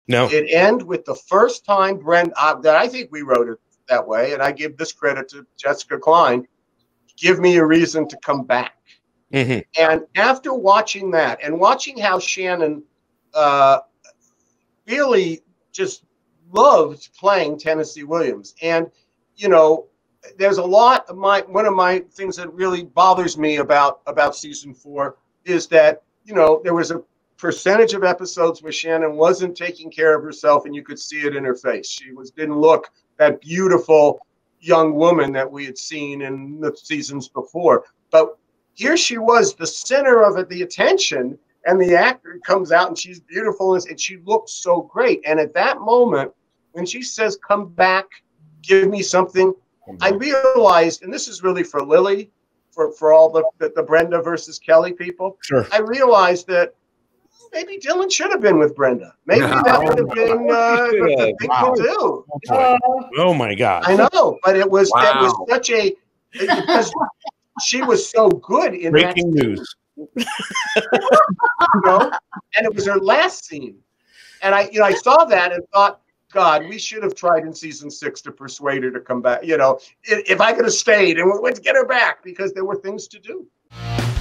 No. It ended with the first time Brenda, that I think we wrote it that way, and I give this credit to Jessica Klein, give me a reason to come back. Mm-hmm. And after watching that and watching how Shannon really just loved playing Tennessee Williams. And, you know, there's a lot of one of my things that really bothers me about season 4 is that, you know, there was a percentage of episodes where Shannon wasn't taking care of herself, and you could see it in her face. She didn't look that beautiful young woman that we had seen in the seasons before. But here she was, the center of it, the attention, and the actor comes out and she's beautiful and she looks so great. And at that moment, when she says, "Come back, give me something," I realized, and this is really for Lily, for all the Brenda versus Kelly people. Sure. I realized that maybe Dylan should have been with Brenda. Maybe that would have been the thing to do. Oh my God! I know, but it was such a because she was so good in breaking news. You know, and it was her last scene, and I saw that and thought, God, we should have tried in season 6 to persuade her to come back. You know, if I could have stayed and let's get her back, because there were things to do.